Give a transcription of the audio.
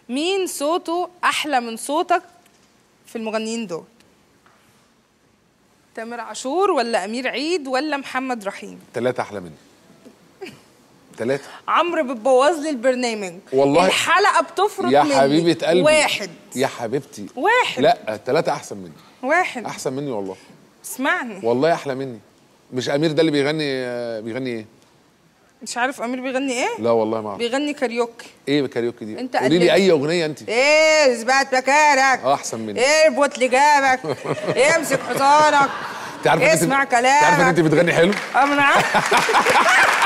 مين صوته احلى من صوتك في المغنيين دول؟ تامر عاشور ولا امير عيد ولا محمد رحيم؟ 3 احلى مني. 3. عمرو بتبوظ لي البرنامج والله الحلقه بتفرط يا مني. حبيبه قلبي. 1 يا حبيبتي. 1. لا 3 احسن مني. 1 احسن مني والله. اسمعني والله احلى مني. مش امير ده اللي بيغني ايه؟ مش عارف امير بيغني ايه؟ لا والله ما اعرف. بيغني كاريوكي. ايه الكاريوكي دي؟ انت قولي لي اي اغنيه انت. ايه اثبت مكانك. احسن مني. ايه اربط اللي جابك. امسك حصانك. انت عارفه اسمع كلامك. انت عارفه ان انت بتغني حلو؟ اه ما انا عارفه